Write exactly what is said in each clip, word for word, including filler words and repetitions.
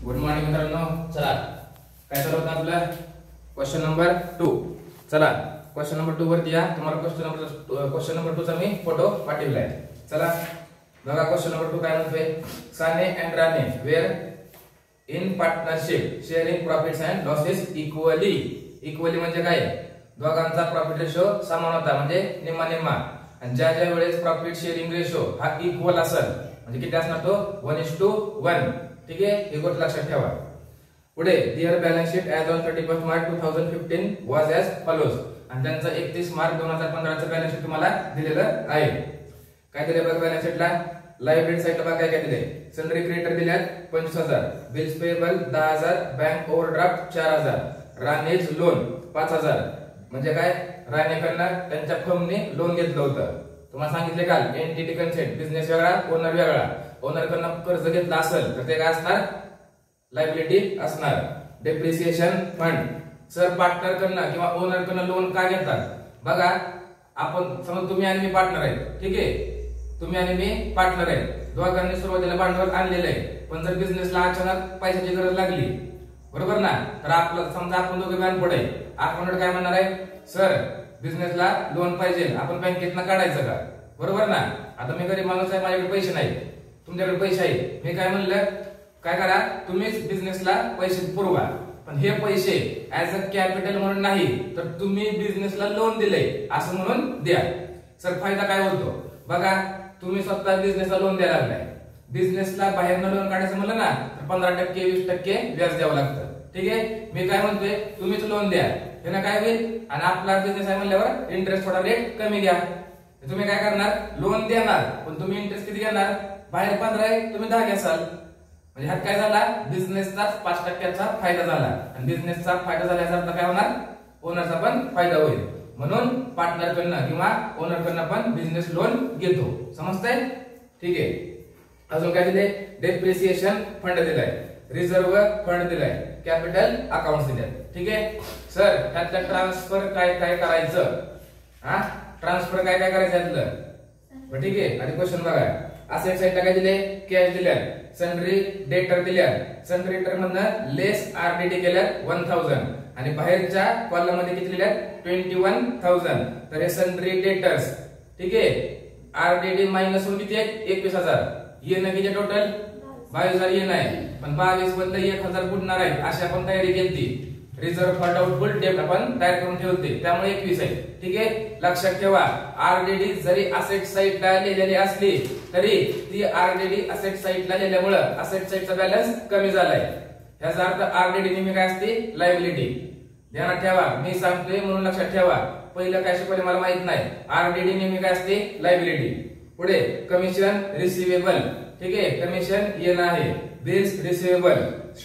Good morning मित्रांनो. चला काय चालू होतं आपलं क्वेश्चन नंबर टू. चला क्वेश्चन नंबर टू वरती या. तुम्हाला question number question number two चा मी फोटो पाठवलाय. चला बघा क्वेश्चन नंबर टू काय म्हणतोय. Sane and Rane were in partnership sharing profits and losses equally. Equally म्हणजे काय, दोघांचा प्रॉफिट रेशो समान होता म्हणजे निम्मा निम्मा. आणि ज्या ज्या वेळेस प्रॉफिट शेअरिंग रेशो हा इक्वल असेल म्हणजे किती असणार तो वन इज टू वन. ठीक आहे, हे गोष्ट लक्षात ठेवा. पुढे their balance sheet as on thirty first March two thousand fifteen was as follows. आणि त्यांचा एकतीस मार्च दोन हजार पंधरा चं बॅलन्स शीट तुम्हाला दिलेलं आहे. काय दिले बघा बॅलन्स शीटला. लायबिलिटी साइडला बघा काय काय दिले. सनरी क्रेडिटर दिल्यात पंचवीस हजार, बिल्स पेएबल दहा हजार, बँक ओव्हरड्राफ्ट चार हजार, राणेज लोन पाच हजार. म्हणजे काय, राणेकडनं त्यांच्या फर्मने लोन घेतलं होतं. तुम्हाला सांगितले काल एंटिटी कन्सेंट, बिझनेस वेगळा ओनर वेगळा. ओनर कडनं कर्ज घेतलं असेल तर ते काय असणार, लायबिलिटी असणार. डेप्रिसिएशन फंड, सर पार्टनर कडनं किंवा ओनर कडनं लोन का घेतात बघा. आपण समज तुम्ही आणि मी पार्टनर आहे, ठीक आहे, तुम्ही आणि मी पार्टनर आहे. दोघांनी सुरुवातीला भांडवल आणलेलं आहे. पण जर बिझनेसला अचानक पैशाची गरज लागली बरोबर ना, तर आपलं समजा आपण दोघे बँक पुढे आपण काय म्हणणार आहे, सर बिझनेसला लोन पाहिजे, आपण बँकेतनं काढायचं का, बरोबर ना. आता मी गरीब माणूस आहे, माझ्याकडे पैसे नाही, तुमच्याकडे पैसे आहे. मी काय म्हणलं, काय करा तुम्हीच बिझनेसला पैसे पुरवा, पण हे पैसे ऍज अ कॅपिटल म्हणून नाही तर तुम्ही बिझनेसला लोन दिले असं म्हणून द्या. सर फायदा काय होतो बघा. तुम्ही स्वतः बिझनेसला लोन द्यायला लागलाय. बिझनेसला बाहेरनं लोन काढायचं म्हणलं ना तर पंधरा टक्के वीस टक्के व्याज द्यावं लागतं. ठीक आहे, मी काय म्हणतोय तुम्हीच लोन द्या, हे काय होईल. आणि आपला बिझनेस आहे म्हणल्यावर इंटरेस्ट थोडा रेट कमी घ्या. तुम्ही काय करणार, लोन देणार पण तुम्ही इंटरेस्ट किती घेणार, बाहेर पंधरा आहे तुम्ही दहा घ्याल. म्हणजे ह्यात काय झाला, बिझनेसचा पाच टक्क्याचा फायदा झाला. आणि बिझनेसचा फायदा झाल्याचा अर्थ काय होणार, ओनरचा पण फायदा होईल. म्हणून पार्टनर कडनं किंवा ओनर कडनं पण बिझनेस लोन घेतो. समजतंय, ठीक आहे. अजून काय दिले, डेप्रिसिएशन फंड दिलाय, रिझर्व्ह फंड दिलाय, कॅपिटल अकाउंट दिले. ठीक आहे सर, त्यातलं ट्रान्सफर काय काय करायचं, हा ट्रान्सफर काय काय करायचं यातलं, ठीक आहे. आणि क्वेश्चन बघा. असेट साइडला काय दिले, कॅश दिल्या, सनरी डेटर दिल्या. सनरी डेटर मधनं लेस आरडीडी केल्या वन थाउजंड आणि बाहेरच्या कॉलम मध्ये किती दिल्या ट्वेंटी वन थाउजंड. तर हे सनरी डेटर्स, ठीक आहे. आरडीडी मायनस होऊन किती आहे एकवीस हजार. येणं किती टोटल बावीस हजार येणं आहे, पण बावीस मधलं एक हजार बुडणार आहे अशी आपण तयारी केली. रिझर्व्ह फंड आउटपुट डेट आपण तयार करून ठेवते, त्यामुळे एकवीस आहे. ठीक आहे, लक्षात ठेवा आरडीडी जरी असेट साइडला लिहिलेली असली तरी ती आरडीडी असेट साइडला लिहिल्यामुळे असेट साइडचा बॅलन्स कमी झालाय. याचा अर्थ आरडीडी नेहमी काय असते, लायबिलिटी. ध्यानात ठेवा, मी सांगतोय म्हणून लक्षात ठेवा. पहिलं काय शिकवले मला माहित नाही. आरडीडी नेहमी काय असते, लायबिलिटी. पुढे कमिशन रिसिवेबल, ठीक आहे, कमिशन येणं आहे. बिल्स रिसिवेबल,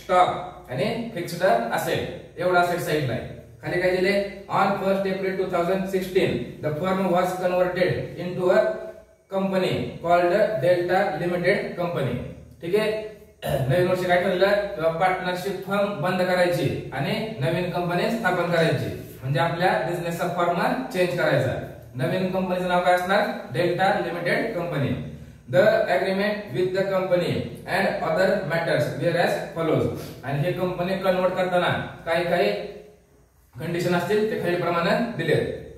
स्टॉक आणि फिक्स्ड असेट. एवढा असेट साइडला आहे. खाली काय दिले, on first April two thousand sixteen the firm was converted into a company called Delta Limited company. ठीक आहे, नवीन वर्षी काय ठरलं तेव्हा पार्टनरशिप फर्म बंद करायची आणि नवीन कंपनी स्थापन करायची. म्हणजे आपल्या बिझनेसचा फॉर्म चेंज करायचा. नवीन कंपनीचं नाव काय असणार, Delta Limited company. The agreement with the company and other matters were as follows. आणि हे कंपनी कन्वर्ट करताना काही काही कंडिशन असतील ते खालील प्रमाणे दिले.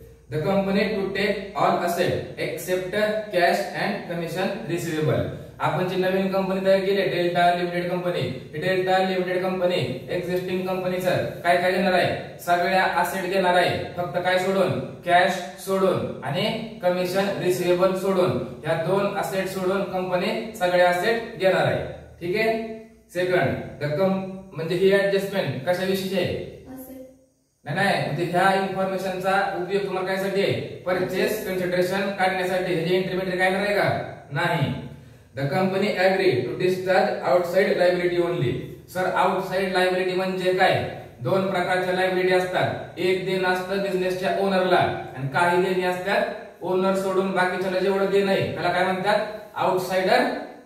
The company to take all asset except cash and commission receivable. आपण जी नवीन कंपनी तयार केली Delta Limited company, Delta Limited company existing कंपनीचं काय काय देणार आहे, सगळ्या असेट देणार आहे. फक्त काय सोडून, कॅश सोडून आणि कमिशन रिसिवेबल सोडून, या दोन असेट सोडून कंपनी सगळ्या असेट देणार आहे. ठीक आहे. सेकंड, द कम म्हणजे ही ऍडजस्टमेंट कशाविषयी आहे, नाही नाही म्हणजे ह्या इन्फॉर्मेशनचा उपयोग तुम्हाला कायसाठी आहे, परचेस कन्सिडरेशन काढण्यासाठी. ह्याची इंटरमिडिएट काय करायचं का नाही. The company agree to discharge outside liability only. Sir outside liability म्हणजे काय, दोन प्रकारच्या लायबिलिटी असतात. एक देणं असतं बिझनेसच्या ओनरला आणि काही देणी असतात ओनर सोडून बाकीच्याला जेवढं देणं आहे त्याला काय म्हणतात, आउटसाइडर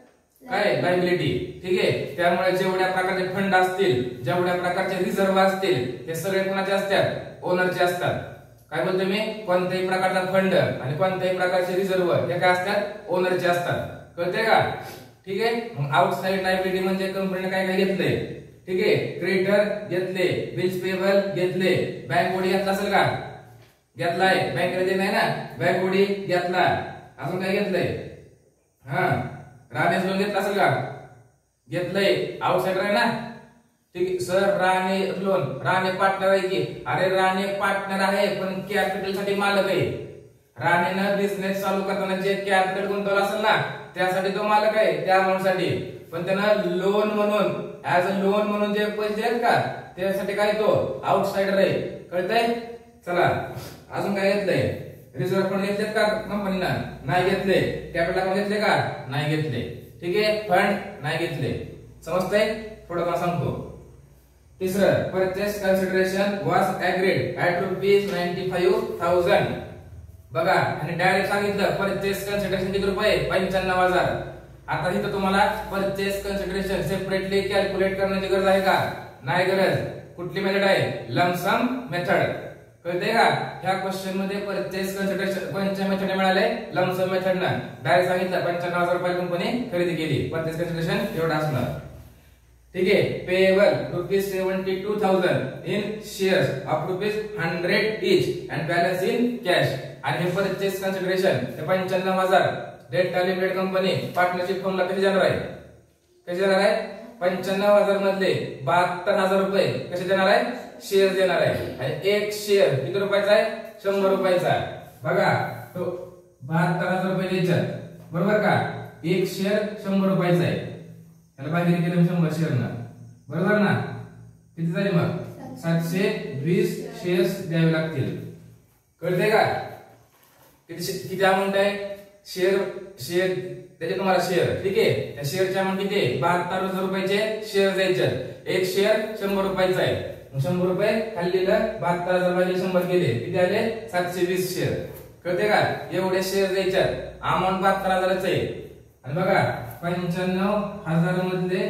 काय लायबिलिटी. ठीक आहे, त्यामुळे जेवढ्या प्रकारचे फंड असतील, जेवढ्या प्रकारचे रिझर्व्ह असतील हे सगळे कोणाचे असतात, ओनरचे असतात. काय बोलतो मी, कोणत्याही प्रकारचा फंड आणि कोणत्याही प्रकारचे रिझर्व्ह हे काय असतात, ओनरचे असतात. कळते का. ठीक आहे. मग आउटसाइड लायबिलिटी म्हणजे कंपनीने काय काय घेतलंय, ठीक आहे. क्रेडिटर घेतले, बिल्स पेबल घेतले, बँक ओडी घेतला असेल का, घेतलाय, बँकेला देत नाही ना, बँक ओडी घेतला. अजून काय घेतलंय, हा राणेच लोन घेतला असेल का, घेतलंय, आउटसाइडर आहे ना. ठीक आहे sir, Rane loan, Rane partner आहे की, अरे राणे पार्टनर आहे पण कॅपिटल साठी मालक आहे. राणेनं बिझनेस चालू करताना जे कॅपिटल गुंतवलं असेल ना त्यासाठी तो मालक आहे, त्या अमाऊंट साठी. पण त्यानं लोन म्हणून, ऍज अ लोन म्हणून जे पैसे आहेत का त्यासाठी काय तो आउटसाइडर आहे, कळतंय. चला अजून काय घेतलंय, रिझर्व्ह फंड घेतलेत का कंपनीला, नाही घेतले. कॅपिटल अकाउंट घेतले का, नाही घेतले. ठीक आहे, फंड नाही घेतले. समजतंय, थोडं मला सांगतो. तिसरं, purchase consideration was agreed at rupees ninety five thousand. बघा, आणि डायरेक्ट सांगितलं परचेस कन्सिडरेशन किती रुपये, पंच्याण्णव हजार. आता इथं तुम्हाला परचेस कन्सिडरेशन सेपरेटली कॅल्क्युलेट करण्याची गरज आहे का, नाही गरज. कुठली मेथड आहे, लमसम मेथड, कळते का. ह्या क्वेश्चन मध्ये परचेस कन्सिडरेशन कोणत्या मेथड मिळाले, लमसम मेथड ना. डायरेक्ट सांगितलं पंच्याण्णव हजार रुपये कंपनी खरेदी केली, परचेस कन्सिडरेशन एवढं असणार. ठीक आहे. Payable rupees seventy two thousand in shares of rupees hundred each and balance in cash. आणि हे परचेस कन्सिडरेशन हे पंच्याण्णव हजार डेल्टा लिमिटेड कंपनी पार्टनरशिप फर्मला कशी देणार आहे, कशी देणार आहे, पंच्याण्णव हजार मधले बहात्तर हजार रुपये कसे देणार आहे, शेअर देणार आहे. आणि एक शेअर किती रुपयाचा आहे, शंभर रुपयाचा आहे. बघा तो बहात्तर हजार रुपये द्यायचे, बरोबर का. एक शेअर शंभर रुपयाचा आहे, त्याला बाहेर केलं शंभर शेअर ना, बरोबर ना. किती झाले मग, सातशे वीस शेअर्स द्यावे लागतील, कळते का. किती किती अमाऊंट आहे, शेअर शेअर त्याचे तुम्हाला शेअर, ठीक आहे. त्या शेअरची अमाऊंट किती आहे, बहात्तर हजार रुपयाचे शेअर द्यायचे. एक शेअर शंभर रुपयाचा आहे, शंभर रुपये खाल्लेलं बहात्तर हजार भागिले शंभर केले किती आले, सातशे वीस शेअर, कळते का. एवढे शेअर द्यायचे, अमाऊंट बहात्तर हजाराच आहे. आणि बघा पंच्याण्णव हजार मधले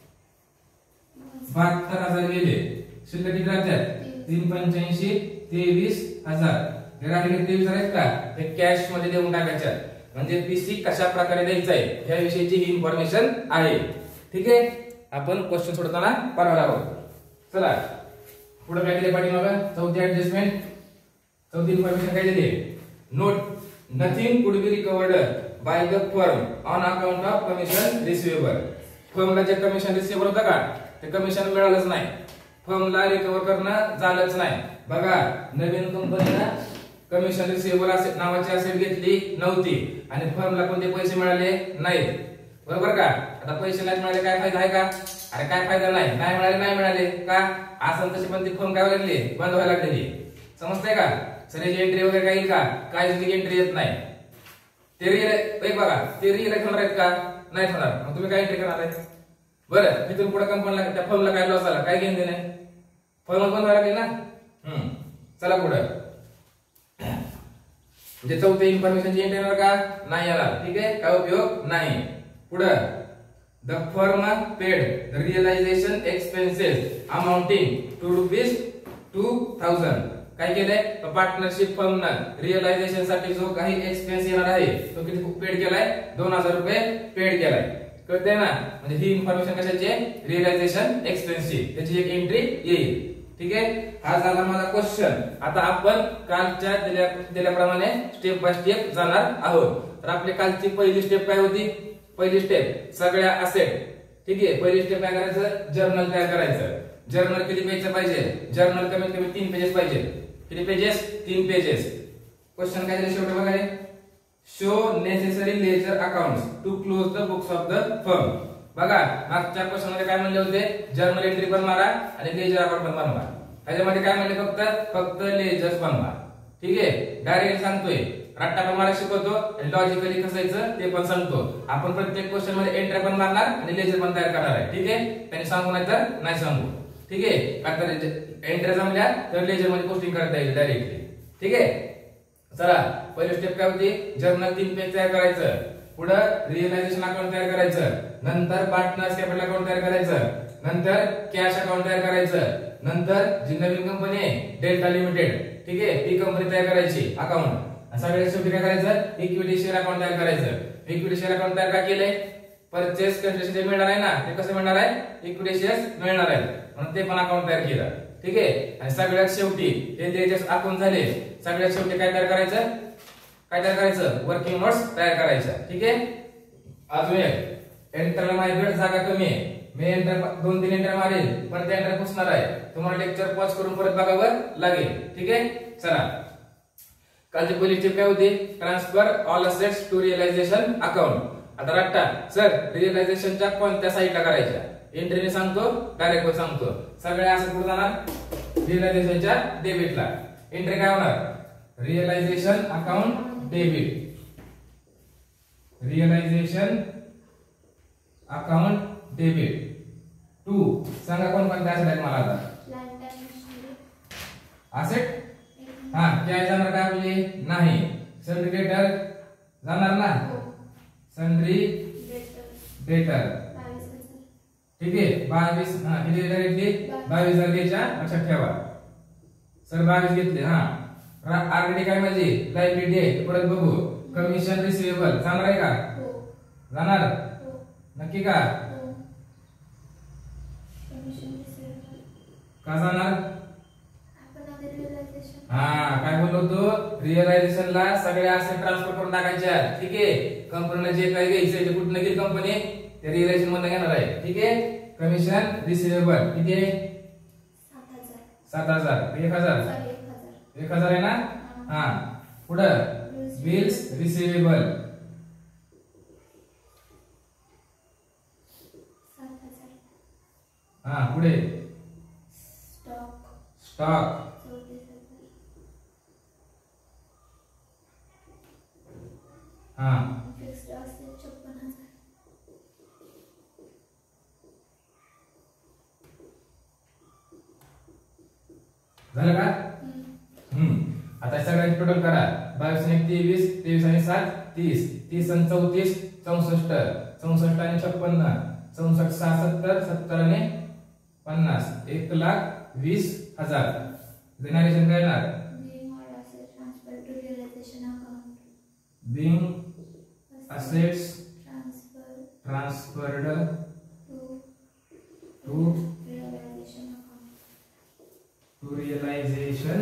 बहात्तर हजार गेले, शिल्लक किती राहतात, तीन पंच्याऐंशी तेवीस हजार. राहिले तेवीस आहेत का, हे कॅश मध्ये देऊन टाकायच्या. म्हणजे पीसी कशा प्रकारे द्यायचा आहे ह्या विषयीची ही इन्फॉर्मेशन आहे. ठीक आहे, आपण क्वेश्चन सोडताना पाहणार आहोत. चला पुढे काय दिले पाठी, मग चौथी ऍडजस्टमेंट, चौथी इन्फॉर्मेशन काय दिली, note nothing could be recovered by the firm on account of commission receivable. फर्मला जे कमिशन रिसिवेबल होतं का ते कमिशन मिळालंच नाही, फर्मला रिकव्हर करणं झालंच नाही. बघा नवीन कंपनीला कमिशन रिसिवेबल असेट नावाची असेट घेतली नव्हती आणि फर्मला कोणते पैसे मिळाले नाहीत, बरोबर का. आता पैसे नाही मिळाले काय फायदा आहे का, अरे काय फायदा नाही, नाही मिळाले नाही मिळाले का, असं तशी पण ती फर्म काय लागली, बंद व्हायला लागलेली. समजतंय का. सरीची एंट्री वगैरे काही का, काय एंट्री येत नाही. ते रिअल एक बघा, ते रिअल होणार आहेत का, नाही होणार. मग तुम्ही काय एंट्री करणार आहे, बरं. तिथून पुढे कंपनीला त्या फर्मला काय लॉस झाला, काय घेऊन देणे, फर्म बंद व्हायला लागली ना. हम्म चला पुढे, म्हणजे चौथ्या इन्फॉर्मेशनची एंट्री येणार का, नाही येणार. ठीक आहे, काय उपयोग नाही. पुढे the firm paid the realisation expenses amounting to rupees two thousand. काय केलंय, पार्टनरशिप फर्मनं रिअलायझेशन साठी जो काही एक्सपेन्स येणार आहे तो किती पेड केलाय, दोन हजार रुपये पेड केलाय, कळतंय ना. म्हणजे ही इन्फॉर्मेशन कशाची आहे, रिअलायझेशन एक्सपेन्सची, त्याची एक एंट्री येईल. ठीक आहे, हा झाला माझा क्वेश्चन. आता आपण कालच्या दिल्या दिल्याप्रमाणे स्टेप बाय स्टेप जाणार आहोत. तर आपली कालची पहिली स्टेप काय होती, पहिली स्टेप सगळ्या असेट. ठीक आहे, पहिली स्टेप काय करायचं, जर्नल तयार करायचं. जर्नल किती पेजचं पाहिजे, जर्नल कमीत कमी तीन पेजेस पाहिजे. किती पेजेस, तीन पेजेस. क्वेश्चन काय दिले शेवटी बघा, show necessary ledger accounts to close the books of the firm. बघा मागच्या क्वेश्चन मध्ये काय म्हणले होते, जर्नल एंट्री पण मारा आणि लेजर अकाउंट पण बनवा. त्याच्यामध्ये काय म्हणले, फक्त फक्त लेजर्स बनवा. ठीक आहे, डायरेक्ट सांगतोय, रट्टा पण मारा शिकवतो आणि लॉजिकली कसायचं ते पण सांगतो. आपण प्रत्येक क्वेश्चन मध्ये एंट्री पण मारणार आणि लेजर पण तयार करणार आहे. ठीक आहे, त्यांनी सांगू नाही तर नाही सांगू. ठीक आहे, आता एंट्री जमल्या तर लेजर मध्ये पोस्टिंग करता येईल डायरेक्टली. ठीक आहे, चला पहिली स्टेप काय होती, जर्नल तीन पेज तयार करायचं. पुढे रिअलायझेशन अकाउंट तयार करायचं, नंतर पार्टनर्स कॅपिटल अकाउंट तयार करायचं, नंतर कॅश अकाउंट तयार करायचं, नंतर जी नवीन कंपनी आहे डेल्टा लिमिटेड, ठीक आहे, ती कंपनी तयार करायची अकाउंट. सगळ्यात शेवटी काय करायचं, इक्विटी शेअर अकाउंट तयार करायचं. इक्विटी शेअर अकाउंट तयार का केलंय, परचेस कंसिडरेशन जे मिळणार आहे ना ते कसं मिळणार आहे इक्विटी शेअर्स मिळणार आहे म्हणून ते पण अकाउंट तयार केलं ठीक आहे आणि सगळ्यात शेवटी हे जे अकाउंट झाले सगळ्यात शेवटी काय तयार करायचं काय तयार करायचं वर्किंग नोट्स तयार करायचं ठीक आहे अजून एक एंटरला माझी वेळ जागा कमी आहे मी एंटर दोन तीन एंटर मारेल पण ते एंटर पुसणार आहे तुम्हाला लेक्चर पॉज करून परत बघावं लागेल ठीक आहे चला कालची पहिली स्टेप काय होती transfer all assets to realisation account आता रट्टा सर रिअलायझेशनच्या कोणत्या साईडला करायच्या एंट्रीने सांगतो डायरेक्ट सांगतो सगळ्या असं कुठे जाणार रिअलायझेशनच्या डेबिटला एंट्री काय होणार realisation account debit realisation account debit to सांगा कोण कोणत्या असेट आहेत मला आता असेट हा काय जाणार का आपली नाही सन्ड्री डेटर जाणार ना सन्ड्री डेटर ठीक आहे बावीस हा किती डेटर घेतली बावीस हजार घ्यायच्या लक्षात ठेवा सर बावीस घेतले हा आरडी काय माझी लायबिलिटी आहे परत बघू कमिशन रिसिवेबल जाणार आहे का जाणार नक्की का का जाणार हा काय बोललो तो रिअलायझेशनला सगळ्या असेट ट्रान्सफर करून टाकायच्या ठीक आहे कंपनीला जे काही घ्यायचं ते कुठनं घेईल कंपनी ते रिअलायझेशन मध्ये घेणार आहे ठीक आहे कमिशन रिसिवेबल किती आहे सात हजार एक हजार एक हजार आहे ना हा पुढं बिल्स रिसिवेबल हा पुढे स्टॉक हा झालं का हम्म आता सगळ्यांची टोटल करा बावीस आणि तेवीस तेवीस आणि सात तीस तीस आणि चौतीस चौसष्ट चौसष्ट आणि छप्पन्न चौसष्ट सहा सत्तर सत्तर आणि पन्नास एक लाख वीस हजार रिअलायझेशन काय येणार being assets transferred to to realization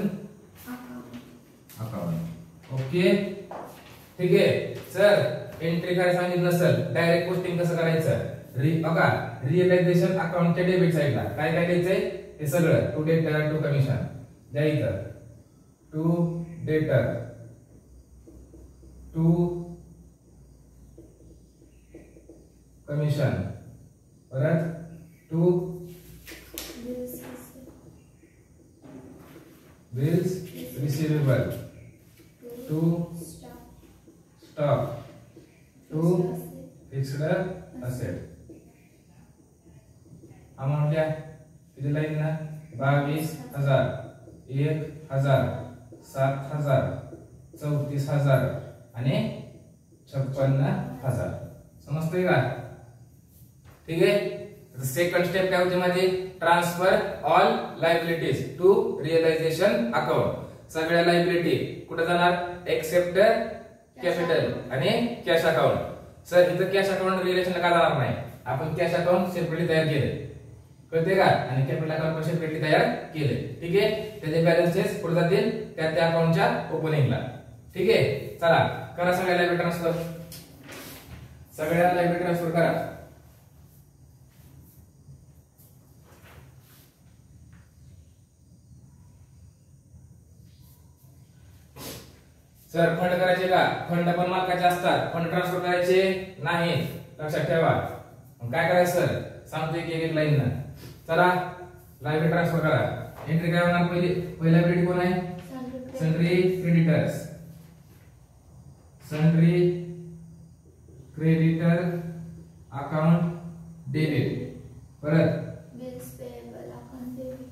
account okay ठीक आहे सर एंट्री काय सांगितलं नसेल डायरेक्ट पोस्टिंग कसं करायचं री बघा रिअलायझेशन अकाउंटच्या डेबिट साइडला काय काय द्यायचंय हे सगळं टू डेटर टू कमिशन द्यायचं टू डेटर टू कमिशन परत to bills receivable to stock to fixed asset amount क्या किती लाईन ना बावीस हजार एक हजार सात हजार चौतीस हजार आणि छप्पन्न हजार समजतंय का ठीक आहे सेकंड स्टेप काय होती माझी transfer all liabilities to realisation account सगळ्या लायबिलिटी कुठे जाणार एक्सेप्ट कॅपिटल आणि कॅश अकाउंट सर इथं कॅश अकाउंट रिलेशन का जाणार नाही आपण कॅश अकाउंट सेपरेटली तयार केले कळते का आणि कॅपिटल अकाउंट पण सेपरेटली तयार केले ठीक आहे त्याचे बॅलन्सेस पुढे जातील त्या त्या अकाउंटच्या ओपनिंगला ठीक आहे चला करा सगळ्या लायबिलिटी ट्रान्सफर सगळ्या लायबिलिटी ट्रान्सफर करा सर फंड करायचे का फंड पण मालकाचे असतात फंड ट्रान्सफर करायचे नाही लक्षात ठेवा काय करायचं सर सांगतो एक एक लाईन ना चला लायबिलिटी ट्रान्सफर करा एंट्री काय होणार पहिली पहिली लायबिलिटी कोण आहे sundry creditors sundry creditor account debit परत bills payable account debit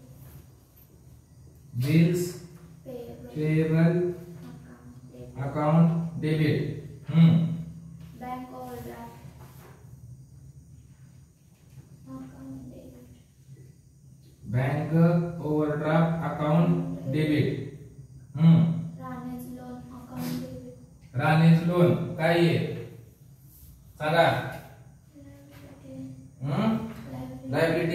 bills payable account debit hmm bank overdraft account debit bank overdraft account debit hmm Rane's loan account debit Rane's loan काय आहे सांगा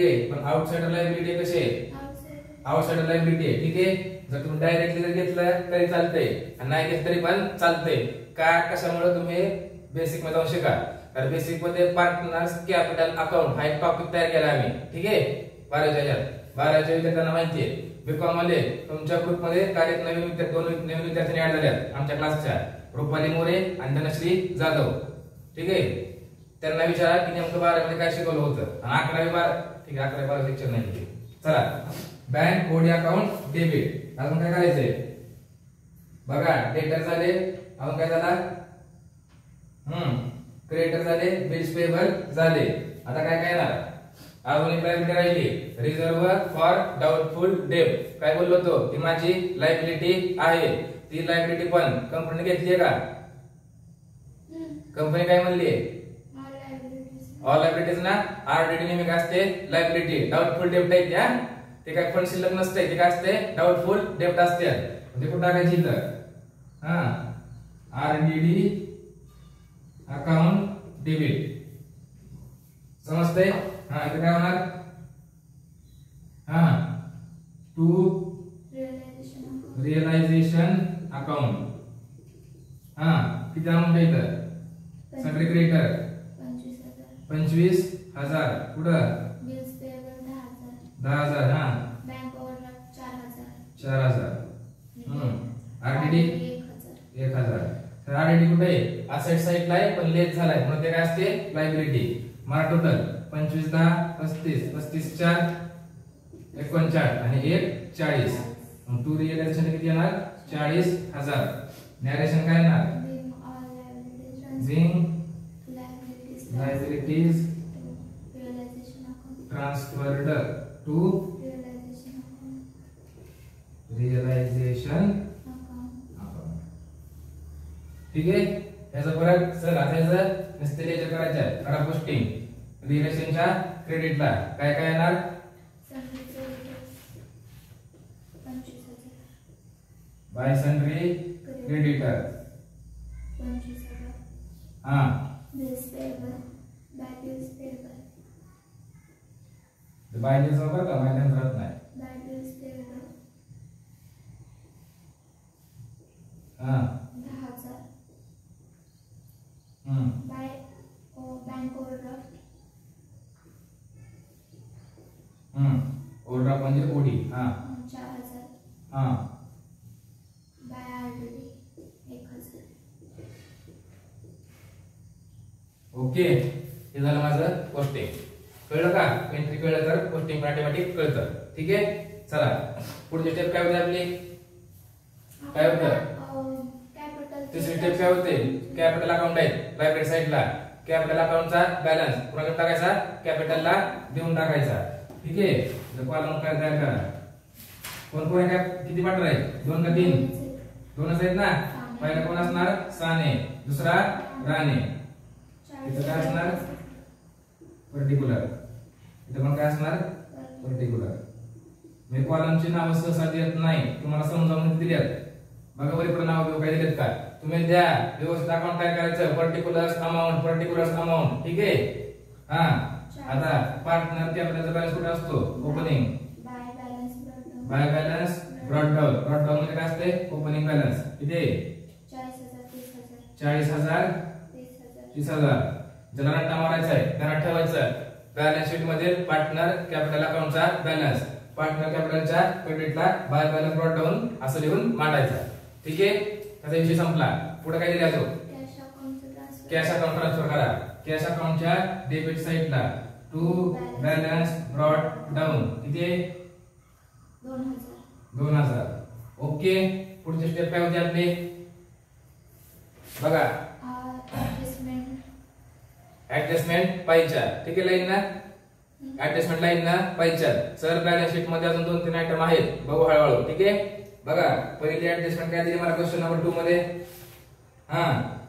आहे, पण आउटसाइडर लायबिलिटी कशी आहे? outside, आउटसाइडर लायबिलिटी आहे. ठीक आहे. जर तुम्ही डायरेक्टली जर घेतलं तरी चालतंय आणि नाही घेतलं तरी पण चालतंय. का कशामुळे तुम्ही बेसिक मध्ये जाऊन शिका. तर बेसिक मध्ये पार्टनर्स कॅपिटल अकाउंट हा एक टॉपिक तयार केला आम्ही. ठीक आहे. बारावीच्या यात बारावीच्या विद्यार्थ्यांना माहिती आहे. बीकॉम मध्ये तुमच्या ग्रुप मध्ये काल एक नवीन विद्यार्थी दोन नवीन विद्यार्थ्यांनी ऍड झाल्यात आमच्या क्लासच्या, रुपाली मोरे आणि धनश्री जाधव. ठीक आहे. त्यांना विचारा की नेमकं बारावीमध्ये काय शिकवलं होतं आणि अकरावी बारा. ठीक आहे. अकरावी बारा लेक्चर नाही. चला, बँक ओडी अकाउंट डेबिट. अजून काय करायचंय बघा. डेटर झाले, अजून काय झाला? हम्म क्रेडिटर झाले, बिल्स पेबल झाले. आता काय काय येणार? अजून एक लायबिलिटी राहिली, रिझर्व फॉर डाउटफुल डेट. काय बोललो होतो? ती माझी लायबिलिटी आहे. ती लायबिलिटी पण कंपनीने घेतली आहे का? कंपनी काय म्हणली? all liabilities, ऑल लायबिलिटीज ना. आरडीडी नेहमी काय असते? लायबिलिटी. डाउटफुल डेब्ट आहे त्या. ते काय फंड शिल्लक नसते, ते काय असते? डाउटफुल डेब्ट असते. ते कुठं टाकायची इथं? हा, आरडीडी अकाउंट डेबिट. समजतंय? हा, इथे काय होणार? हा, to realization account, realization account. हा, किती अमाऊंट आहे इथं? सगळे क्रेडिटर पंचवीस हजार, पंचवीस हजार. कुठं? bills payable दहा हजार, दहा हजार. हा, bank overdraft चार हजार, चार हजार. हम्म आरडीडी एक हजार, एक हजार. तर आरडीडी कुठे आहे? असेट साईडला आहे पण लेट झालाय म्हणून ते काय असते? लायबिलिटी. मला टोटल पंचवीस दहा पस्तीस, पस्तीस चार एकोणचाळीस आणि एक चाळीस. मग टू रिअलायझेशन किती येणार? चाळीस हजार. नॅरेशन काय येणार? being all liabilities, being liabilities, liabilities to realization account, transferred to realization account, realization account, account. ठीक आहे. याचा परत सर आता याचं नुसते लेजर करायचं करा. पोस्टिंग रिलेशनच्या क्रेडिटला काय काय येणार? sundry creditors, पंचवीस हजार, बाय सन्ड्री क्रेडिटर. पंचवीस हजार, हा, bills payable, by bills payable, by दिवस बरं का माहिती राहत नाही. by bills payable, हा, दहा हजार, हम्म by oh, bank overdraft, hmm overdraft म्हणजे ओडी. हा, अं, चार हजार, हा, by आरडीडी एक हजार. ओके. हे झालं माझं पोस्टिंग. कळलं का? एंट्री कळलं तर पोस्टिंग ऑटोमॅटिक कळतं. ठीक आहे. चला, पुढची स्टेप काय होते आपली? काय होतं? कॅपिटल, तिसरी स्टेप काय होते? कॅपिटल अकाउंट आहे लायब्ररी साइडला. कॅपिटल अकाउंटचा बॅलन्स कुणाकडे टाकायचा? कॅपिटलला देऊन टाकायचा. ठीक आहे. तर कॉलम काय तयार करा. कोण कोण आहे? किती पार्टनर आहेत? दोन का तीन? दोनच आहेत ना. पहिला कोण असणार? साने. दुसरा राणे. इथं काय असणार? पर्टिक्युलर. इथं पण काय असणार? पर्टिक्युलर. मी कॉलमची नाव सहसा देत नाही, तुम्हाला समजावून दिल्यात. बघा बरे पण नाव काय दिलेत का? तुम्ही द्या व्यवस्थित. अकाउंट काय करायचं? Particulars amount, particulars amount. ठीक आहे. हा, आता पार्टनर कॅपिटलचा बॅलन्स कुठे असतो? Opening. By balance brought by balance brought down. Brought down म्हणजे काय असते? Opening balance. किती? चाळीस हजार, तीस हजार, चाळीस हजार तीस हजार, तीस हजार. ज्याला रट्टा मारायचा आहे त्यांना ठेवायचं बॅलन्स शीट मध्ये पार्टनर कॅपिटल अकाउंटचा बॅलन्स. पार्टनर कॅपिटलच्या क्रेडिटला बाय बॅलन्स ब्रॉड डाउन असं लिहून मांडायचा. ठीक आहे. त्याचा विषय संपला. पुढे काय दिले अजून? कॅश अकाउंटचं ट्रान्सफर, कॅश अकाउंट ट्रान्सफर करा. कॅश अकाउंटच्या डेबिट साइडला टू बॅलन्स ब्रॉड डाउन. किती आहे? दोन हजार, दोन हजार. ओके. पुढची स्टेप काय होती आपली? बघा, ऍडजस्टमेंट, ऍडजस्टमेंट पाहिजे. ठीक आहे. लाईन ना ऍडजस्टमेंट लाईन ना पाहिजे. सर बॅलन्स शीट मध्ये अजून दोन तीन आयटम आहेत, बघू हळूहळू. ठीक आहे. बघा, पहिली ऍडजस्टमेंट काय दिली मला क्वेश्चन नंबर टू मध्ये? हा,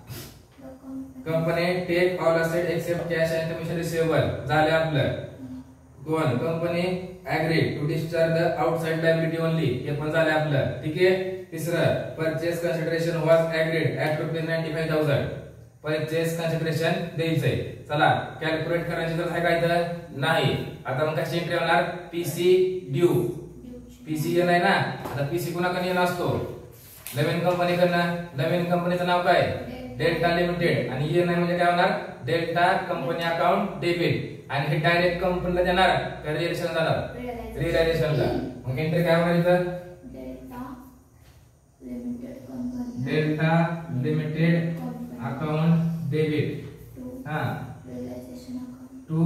company take all asset except cash and commission receivable. झाले आपलं. दोन, company agree to discharge the outside liability only. हे पण झालं आपलं. ठीक आहे. तिसरं, purchase consideration was agreed at rupees ninety five thousand. Purchase consideration द्यायचंय. चला कॅल्क्युलेट करायची तर आहे काय तर नाही. आता मग कशी एंट्री होणार? PC due. पीसी येणार आहे ना. आता पीसी कुणाकडे येणार असतो? नवीन कंपनीकडनं. नवीन कंपनीचं नाव काय? Delta Limited. आणि ये नाही म्हणजे काय होणार? Delta company account debit. आणि हे डायरेक्ट कंपनीला देणार का रिअलायझेशन जाणार? रिअलायझेशनला. मग एंट्री काय होणार इथं? डेल्टा लिमिटेड अकाउंट डेबिट हा टू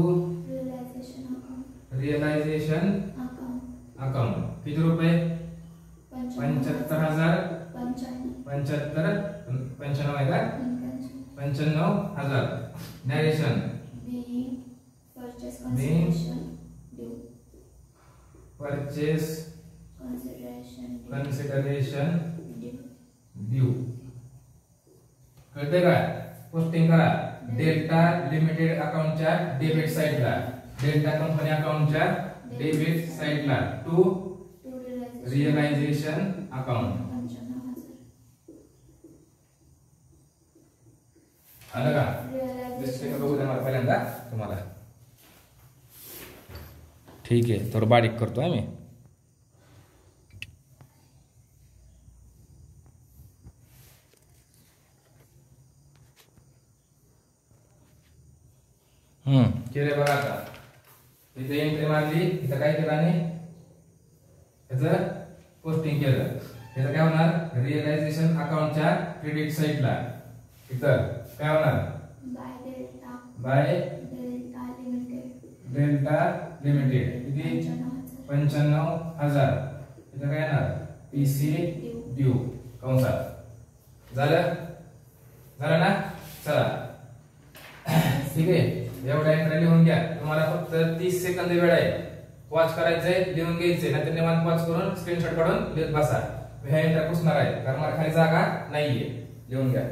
रिअलायझेशन अकाउंट. किती रुपये? पंच्याहत्तर हजार पंच्याहत्तर पंच्याण्णव आहे का? पंच्याण्णव हजार. Narration purchase consideration due. कळते का? पोस्टिंग करा डेल्टा लिमिटेड अकाउंटच्या डेबिट साइडला. डेल्टा कंपनी अकाउंटच्या डेबिट साइडला टू रिअलायझेशन अकाउंट. आलं का? दिसते बघू द्या मला पहिल्यांदा तुम्हाला. ठीक आहे थोडं बारीक करतो आहे मी. हम्म केले बघा. आता इथे एंट्री मारली. इथं काय केलं आणि याचं पोस्टिंग केलं. याचं काय होणार? रिअलायझेशन अकाउंटच्या क्रेडिट साइडला इथं काय होणार? By Delta Limited. किती? पंच्याण्णव हजार. इथं काय येणार? पीसी ड्यू कंसात. झालं? झालं ना? चला ठीक आहे. एवढा एंट्री लिहून घ्या. तुम्हाला फक्त तीस सेकंद वेळ आहे. वॉच करायचंय, लिहून घ्यायचंय. नाहीतर निवांत वॉच करून स्क्रीनशॉट काढून लिहत बसा. मी ह्या एंट्री पुसणार आहे कारण मला खाली जागा नाहीये. लिहून घ्या.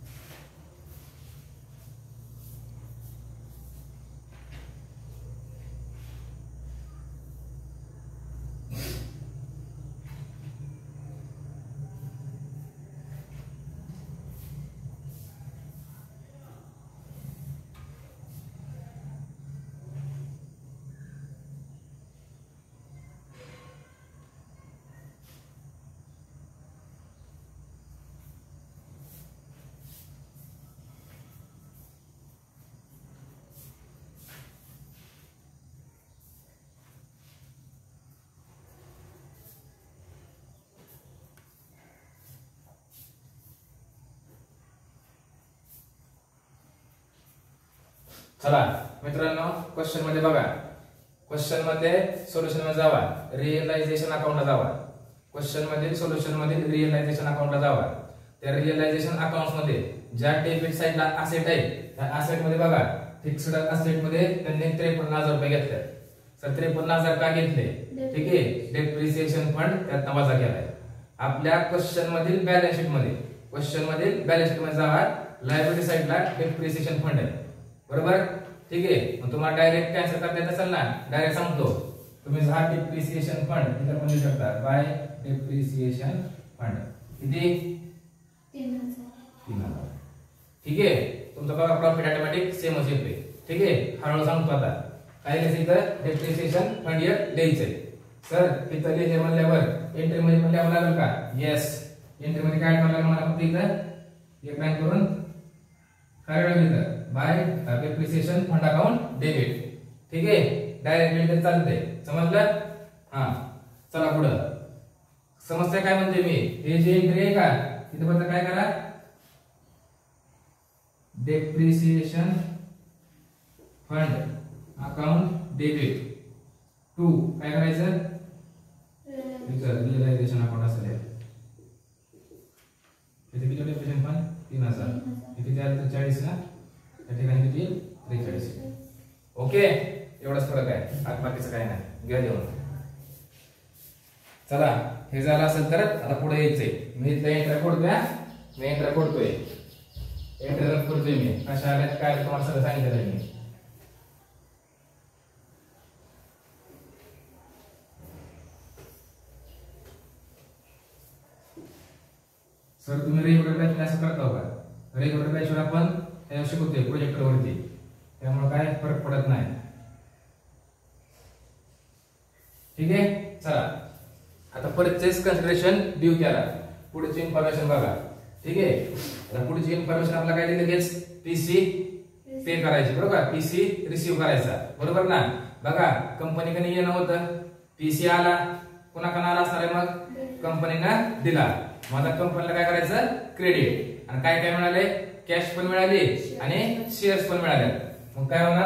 चला मित्रांनो क्वेश्चन मध्ये बघा. क्वेश्चन मध्ये सोल्युशन मध्ये जावा. रिअलायझेशन अकाउंटला जावा. क्वेश्चन मध्ये सोल्युशन मध्ये रिअलायझेशन अकाउंटला जावा. त्या रिअलायझेशन अकाउंट मध्ये ज्या डेबिट साइडला असेट आहे त्या असेट मध्ये बघा फिक्स्ड असेट मध्ये त्यांनी त्रेपन्न हजार रुपये घेतले. सर त्रेपन्न हजार का घेतले? ठीक आहे. डेप्रिसिएशन फंड त्यात वजा केलाय. आपल्या क्वेश्चन मधील बॅलन्स शीट मध्ये क्वेश्चन मधील बॅलन्स शीट मध्ये जावा. लायबिलिटी साइडला डेप्रिसिएशन फंड आहे. बरोबर? ठीक आहे. मग तुम्हाला डायरेक्ट कॅन्सल करता येत असेल ना. डायरेक्ट सांगतो तुम्ही हा डेप्रिसिएशन फंड इथे पण लिहू शकता. बाय डेप्रिसिएशन फंड किती? तीन हजार. ठीक आहे. तुमचा बघा प्रॉफिट ऑटोमॅटिक सेमच येतोय. ठीक आहे. हळूहळू सांगतो आता काय लिहायचं इथं? डेप्रिसिएशन फंड इयर लिहायचंय. सर इथं लिहिले म्हणल्यावर एंट्री मध्ये पण लिहावं लागेल का? येस. एंट्री मध्ये काय करावं लागेल मला? फक्त इथं एक लाईन करून काय करावं इथं? By depreciation fund account debit. ठीक आहे. डायरेक्ट लिहिलं चालतंय. समजलं? हा चला पुढं. समस्या काय म्हणते मी? हे जे एंट्री आहे का इथे फक्त काय करा? Depreciation fund account debit to काय करायचं? रिअलायझेशन अकाउंट असेल. इथे किती डेप्रिसिएशन फंड? तीन हजार. किती झालं? चाळीस ना. त्या ठिकाणी किती? त्रेचाळीस. ओके. एवढाच फरक आहे. आज बाकीचं काय नाही. घ्या देऊन. चला हे झालं असेल तर आता पुढे यायचंय. मी इथला एंट्री खोडतोय. मी एंट्री खोडतोय. एंट्री रन करतोय मी. कशा आल्यात काय तुम्हाला सगळं सांगितलं आहे मी. सर तुम्ही रेग्युलर बॅच असं करता का? रेग्युलर बॅचवर आपण हे शिकवते प्रोजेक्टर वरती, त्यामुळे काय फरक पडत नाही. ठीक आहे. चला आता परचेस कन्सिडरेशन ड्यू केला. पुढची इन्फॉर्मेशन बघा. ठीक आहे. आता पुढची इन्फॉर्मेशन आपल्याला काय दिली लगेच पीसी पे करायची बरोबर, पीसी रिसीव्ह करायचा बरोबर ना. बघा कंपनीकडे येणं होतं, पीसी आला, कोणाकडे आला असणार आहे मग कंपनीनं दिला. मग आता कंपनीला काय करायचं क्रेडिट, आणि काय काय मिळाले कॅश पण मिळाली आणि शेअर्स पण मिळाले. मग काय होणार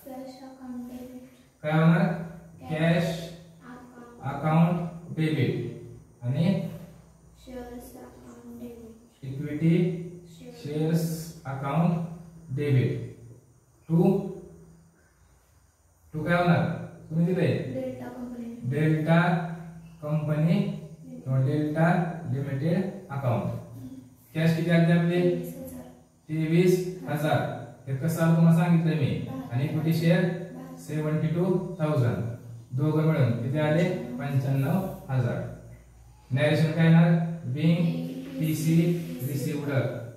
काय होणार कॅश अकाउंट डेबिट आणि equity shares account debit to to काय होणार तुम्ही दिले डेल्टा कंपनी किंवा डेल्टा लिमिटेड अकाउंट. कॅश किती आले आपले तेवीस हजार, हे कसं तुम्हाला सांगितलं मी, आणि equity share seventy two thousand, दोघं मिळून किती आले पंच्याण्णव हजार. नॅरेशन काय येणार being PC received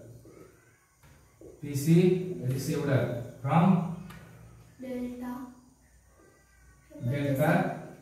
PC received from Delta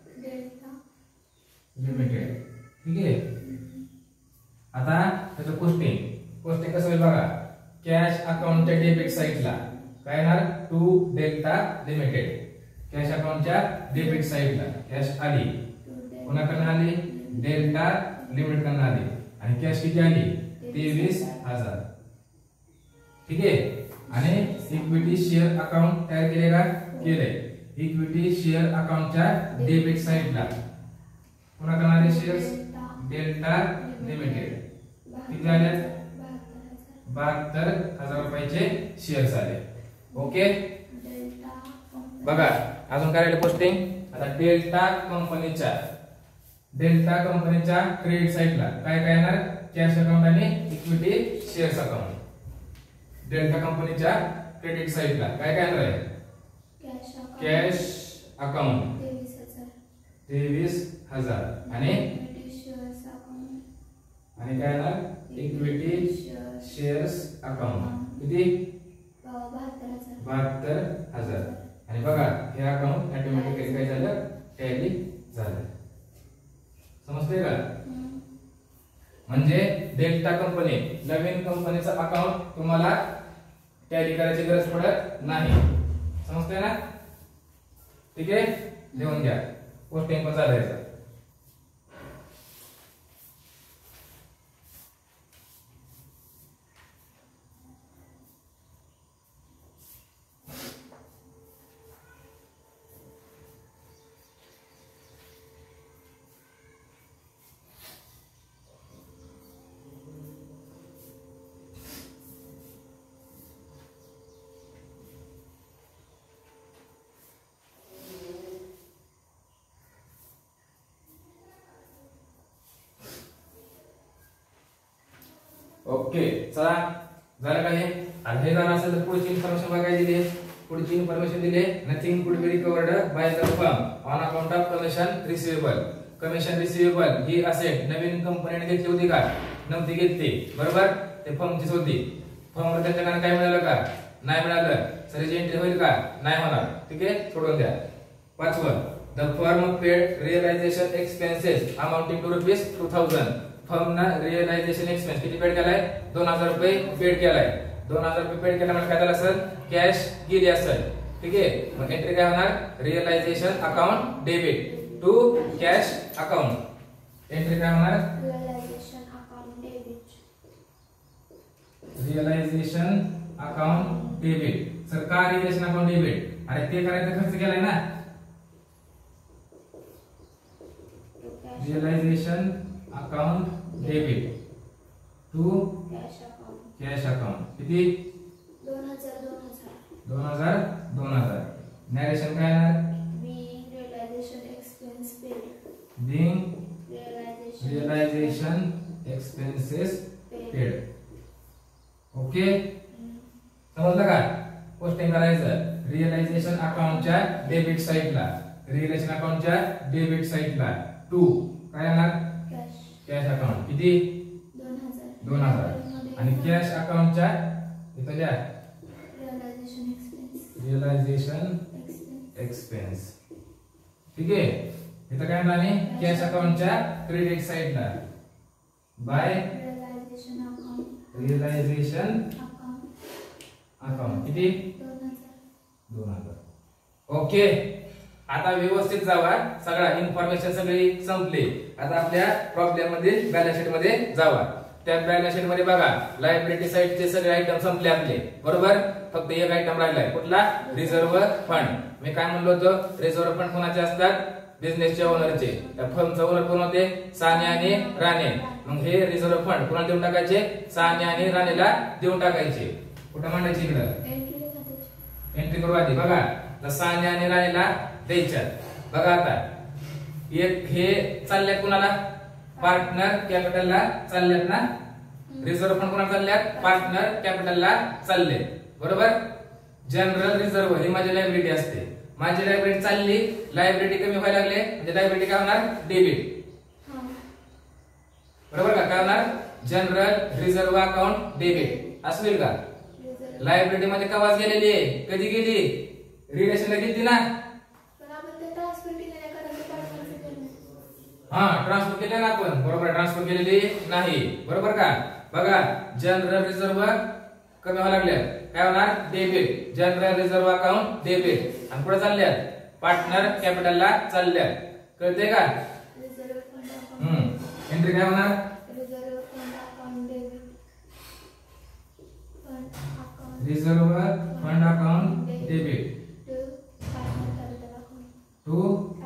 Limited. ठीक आहे. आता त्याचं पोस्टिंग पोस्टिंग कसं होईल बघा. कॅश अकाउंटच्या डेबिट साईडला काय येणार टू डेल्टा लिमिटेड, कॅश अकाउंटच्या डेबिट साईडला कॅश आली, कोणाकडून आली डेल्टा लिमिटेड कडून आली, आणि कॅश किती आली तेवीस हजार. ठीक आहे. आणि इक्विटी शेअर अकाउंट तयार केले का केले. इक्विटी शेअर अकाउंटच्या डेबिट साईडला कोणाकडून आले शेअर्स डेल्टा लिमिटेड, किती आले बहात्तर हजार रुपयाचे शेअर्स आले. ओके. बघा अजून काय राहिले पोस्टिंग. आता डेल्टा कंपनीच्या डेल्टा कंपनीच्या क्रेडिट साईडला काय काय येणार कॅश अकाउंट आणि इक्विटी शेअर्स अकाउंट. डेल्टा कंपनीच्या क्रेडिट साईडला काय काय येणार आहे कॅश अकाउंट तेवीस हजार आणि आणि काय येणार इक्विटी शेअर्स अकाउंट किती बहात्तर हजार. आणि बघा हे अकाउंट ऑटोमॅटिकली काय झालं टॅली झालं. समजतंय का. म्हणजे डेल्टा कंपनी नवीन कंपनीचा अकाउंट तुम्हाला टॅली करायची गरज पडत नाही. समजतंय ना. ठीक आहे. लिहून घ्या पोस्टिंग पण झालं. ओके. चला झालं का हे. आणि हे झालं असेल तर पुढची इन्फॉर्मेशन बघायला दिली. पुढची इन्फॉर्मेशन दिली nothing could be recovered by the firm on account of commission receivable. Commission receivable ही असेट नवीन कंपनीने घेतली होती का नव्हती घेतली बरोबर. ते फर्मचीच होती. फर्मला त्यांच्याकडे काय मिळालं का नाही मिळालं. सरीची एंट्री होईल का नाही होणार. ठीक आहे सोडून द्या. पाचवं the firm paid realization expenses amounting to rupees two thousand. फर्मना रिअलायझेशन एक्सपेन्स किती पेड केलाय दोन हजार रुपये पेड केलाय. दोन हजार रुपये पेड केल्यामुळे काय झालं असेल कॅश गेली असेल. ठीक आहे. मग एंट्री काय होणार realisation account debit to cash account. Entry काय होणार realisation account debit realisation account debit. Sir का रिअलायझेशन अकाउंट डेबिट अरे ते करायचं खर्च केलाय ना. Realization account debit to cash account cash account किती दोन हजार दोन हजार दोन हजार दोन हजार. नॅरेशन काय येणार being realization expense paid being realization realization expenses paid. Okay समजलं का. पोस्टिंग करायचं रिअलायझेशन अकाउंटच्या डेबिट साईडला रिअलायझेशन अकाउंटच्या डेबिट साईडला टू काय येणार कॅश कॅश अकाउंट किती दोन हजार दोन हजार. आणि कॅश अकाउंटच्या इथं द्या रिअलायझेशन एक्सपेन्स. ठीक आहे. इथं काय म्हणलं आम्ही कॅश अकाउंटच्या क्रेडिट साइडला by realization account realization account किती दोन हजार. ओके. आता व्यवस्थित जावा. सगळा इन्फॉर्मेशन सगळी संपली. आता आपल्या प्रॉब्लेम मध्ये बॅलन्स शीट मध्ये जावा. त्या बॅलन्स शीट मध्ये बघा लायबिलिटी साइडचे सगळे आयटम संपले आपले. बरोबर. फक्त एक आयटम राहिलाय. कुठला? Reserve fund. मी काय म्हणलो होतो रिझर्व्ह फंड कोणाचे असतात? बिझनेसच्या ओनरचे. त्या फर्मचा ओनर कोण होते? साने आणि राणे. मग हे रिझर्व्ह फंड कोणाला देऊन टाकायचे? साने आणि राणेला देऊन टाकायचे. कुठं मांडायचे? इकडं एंट्री करू आधी. बघा तर साने आणि राणेला द्यायच्या. बघा आता एक हे चालल्यात कुणाला? पार्टनर कॅपिटलला चालल्यात ना. रिझर्व्ह फंड कोणाला चालल्यात? पार्टनर कॅपिटलला चालले. बरोबर. जनरल रिझर्व्ह ही माझी लायबिलिटी असते. माझी लायबिलिटी चालली, लायबिलिटी कमी व्हायला लागले म्हणजे लायबिलिटी काय होणार? डेबिट. बरोबर का? काय होणार? जनरल रिझर्व्ह अकाउंट डेबिट असं का? लायबिलिटी मध्ये कवाच गेलेली आहे? कधी गेली? रिलेशनला गेली ना. हा ट्रान्सफर केले ना आपण. बरोबर. ट्रान्सफर केलेली नाही. बरोबर का? बघा जनरल रिझर्व्ह कमी व्हायला लागले. काय होणार? Debit. General reserve account debit. आणि पुढे चालल्यात पार्टनर कॅपिटलला चालल्यात. कळते का? हम्म. एंट्री काय होणार? Reserve fund account debit reserve fund account debit to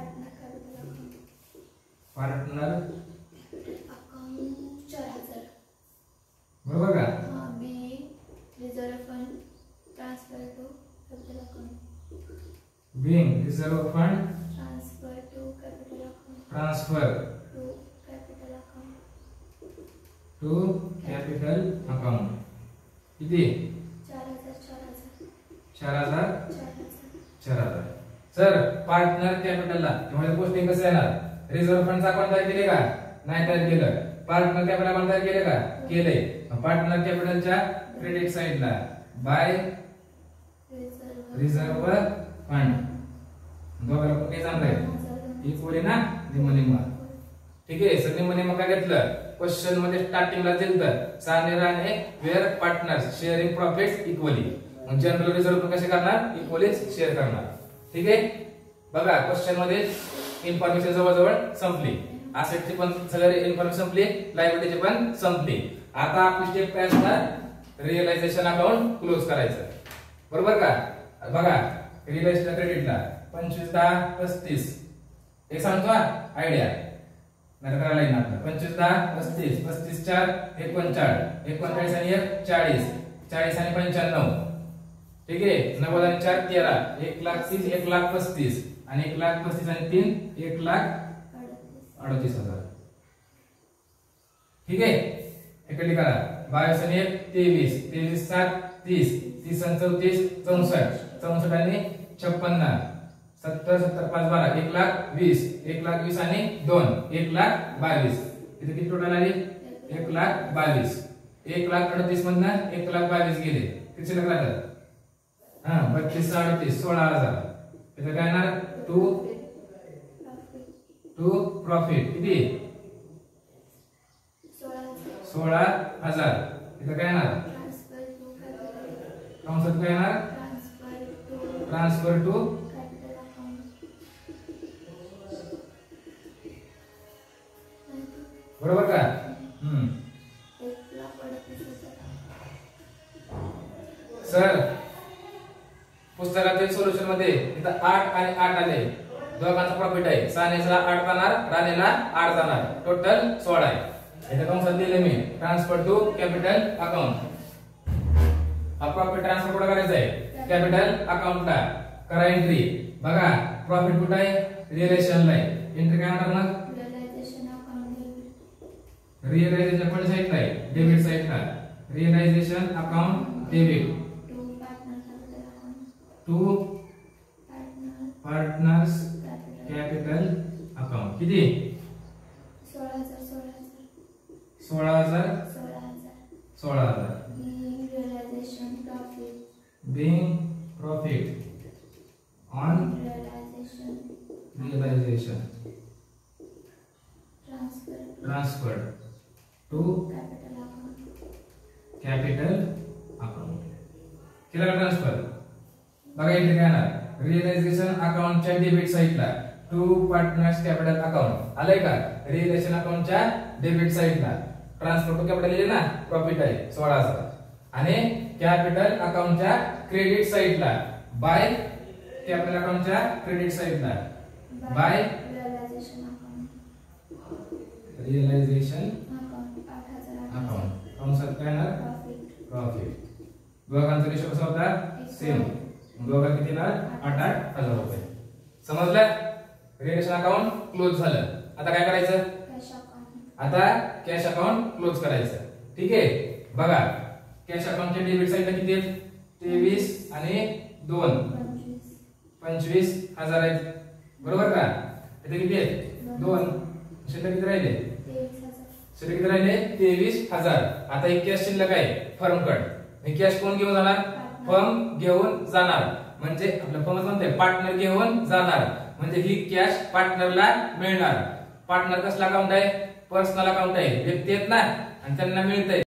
partner account चार हजार. बरोबर का? Be reserve fund transfer to capital account. Being reserve fund transfer to capital account. Transfer to capital account. To capital account. किती? चार हजार. चार हजार. चार हजार. चार हजार. चार हजार. सर पार्टनर कॅपिटलला तुम्हाला पोस्टिंग कसं येणार? रिझर्व्ह फंडचा अकाउंट तयार केले का? नाही तयार केलं. पार्टनर कॅपिटल अकाउंट तयार केले का? केले. पार्टनर कॅपिटलच्या क्रेडिट साइडला बाय रिझर्व्ह फंड. दोघांना कुठे जाणार आहे? इक्वली ना. निम्म निम्म. ठीक आहे. सर निम्म निम्म काय घेतलं? क्वेश्चन मध्ये स्टार्टिंगला दिलं Sane Rane were partners sharing profits equally. मग जनरल रिझर्व्ह कसे करणार? इक्वलीच शेअर करणार. ठीक आहे. बघा क्वेश्चन मध्ये इन्फॉर्मेशन जवळजवळ संपली. असेटची पण सगळी इन्फॉर्मेशन संपली, लायबिलिटीची पण संपली. आता आपली स्टेप काय असणार? रिअलायझेशन अकाउंट क्लोज करायचं. बरोबर का? बघा रिअलायझेशन क्रेडिटला पंचवीस दहा पस्तीस हे सांगतो आयडिया नाही करायला येईल आपल्याला. पंचवीस दहा पस्तीस पस्तीस चार एकोणचाळीस एकोणचाळीस आणि एक चाळीस चाळीस आणि पंच्याण्णव. ठीक आहे. नव्वद आणि चार तेरा एक लाख तीस एक लाख पस्तीस आणि एक लाख पस्तीस आणि तीन एक लाख अडतीस हजार. ठीक आहे. इकडे करा. बावीस आणि एक तेवीस तेवीस सात तीस तीस आणि चौतीस चौसष्ट चौसष्ट आणि छप्पन्न सत्तर सत्तर पाच बारा एक लाख वीस एक लाख वीस आणि दोन एक लाख बावीस. इथे किती टोटल आली? एक लाख बावीस. एक लाख अडतीस मधनं एक लाख बावीस गेले. किती शिल्लक राहतात? हा बत्तीस अडतीस सोळा हजार. इथे काय येणार? To to profit. किती? सोळा हजार. इथे काय येणार? कंसात काय येणार? ट्रान्सफर टू बरोबर का? हम्म. सर पुस्तकातील सोल्युशन मध्ये इथं आठ आणि आठ आले. दोघांचा प्रॉफिट आहे. सानेला आठ जाणार, राणेला आठ जाणार. टोटल सोळा आहे. इथे कंसात दिले मी ट्रान्सफर टू कॅपिटल अकाउंट. हा प्रॉफिट ट्रान्सफर कुठे करायचा आहे? कॅपिटल अकाउंटला. करा एंट्री. बघा प्रॉफिट कुठे आहे? रिअलायझेशनला आहे. एंट्री काय होणार मग? रिअलायझेशन पण साइडला आहे, डेबिट साइडला. Realization account debit to partners capital account. किती? सोळा हजार. सोळा हजार. Being profit realization transfer transfer to capital account capital account. केला का ट्रान्सफर? बघा इथे काय येणार, रिअलायझेशन अकाउंटच्या डेबिट साइडला टू पार्टनर्स कॅपिटल अकाउंट आलंय का? रिअलायझेशन अकाउंटच्या डेबिट साइडला ट्रान्सफर टू कॅपिटल लिहिले ना, प्रॉफिट आहे सोळा हजार. आणि कॅपिटल अकाउंटच्या क्रेडिट साइडला बाय कॅपिटल अकाउंटच्या क्रेडिट साइडला by realization account realization account आठ हजार अकाउंट कंसात काय येणार, प्रॉफिट प्रॉफिट. दोघांचा रेशो कसा होता, सेम. दोघांना किती येणार, आठ आठ हजार रुपये. समजलं? रिअलायझेशन अकाउंट क्लोज झालं. आता काय करायचं, कॅश अकाउंट आता कॅश अकाउंट क्लोज करायचं. ठीक आहे, बघा कॅश अकाउंटच्या डेबिट साइडला किती आहेत, तेवीस आणि दोन पंचवीस पंचवीस हजार आहेत, बरोबर का? इथे किती आहेत, दोन. शिल्लक किती राहिले, तेवीस हजार शिल्लक किती राहिले, तेवीस हजार. आता एक कॅश शिल्लक आहे फर्म कड. हे कॅश कोण घेऊन जाणार, फर्म घेऊन जाणार. म्हणजे आपलं फर्म म्हणते पार्टनर घेऊन जाणार, म्हणजे ही कॅश पार्टनरला मिळणार. पार्टनर कसला अकाउंट आहे, पर्सनल अकाउंट आहे, व्यक्ती आहेत ना, आणि त्यांना मिळतंय.